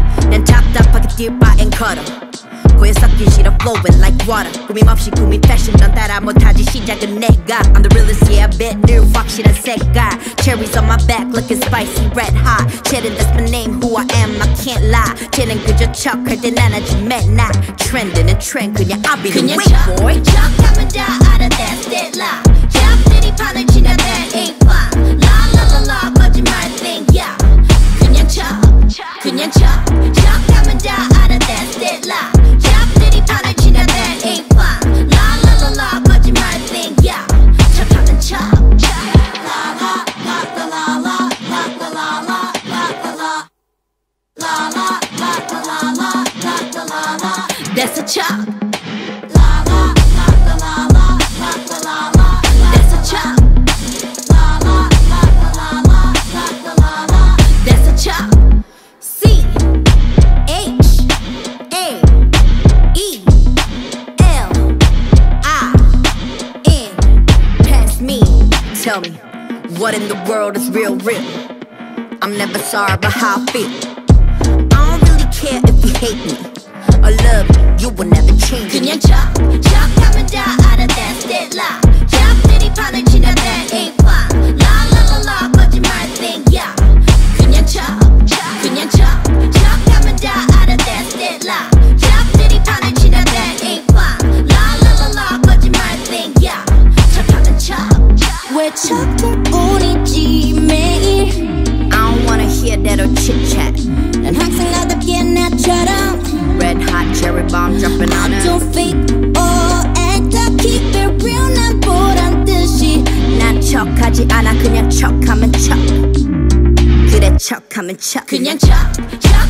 난 답답하게 뛸 바엔 걸어 고여 섞인 싫어 flowing like water 꾸밈 없이 꾸민 패션 넌 따라 못하지 시작은 내가 I'm the realest yeah I bet 늘 확실한 색깔 Cherries on my back looking spicy red hot 쟤는 that's my name who I am I can't lie 쟤는 그저 척할 땐 안 하지 맨날 트렌드는 트렌드 그냥 I'll be the whip boy 척하면 다 알아 that's that lie 잡들이 판을 치나 that ain't fine La la la la 거짓말 thing yeah 그냥 척 척하면 다 알아 that's that lie 잡들이 판을 치나 that ain't fine La la la la 거짓말 thing yeah 척하면 척 La la la la la la la la la la la la La la la la la la la la la That's a chop La la la la la la la la la That's a chop La la la la la la la la la That's a chop C H A E L I N Pass me Tell me what in the world is real I'm never sorry about how I feel I don't really care if you hate me or love me, you will never change me 그냥 척하면 다 알아 that's that lie 잡들이 판을 치나 that ain't fine La la la la 거짓말 thing yeah 그냥 척하면 다 알아 that's that lie 잡들이 판을 치나 that ain't fine La la la la 거짓말 thing yeah 척하면 왜 척을 우리지 매일 I don't wanna hear that or chit chat 난 항상 나답게 나처럼 Red hot cherry bomb dropping on I her don't fake or act I keep it real 난 보란 듯이 난 척하지 않아 그냥 척하면 척 그래 척하면 척 그냥 척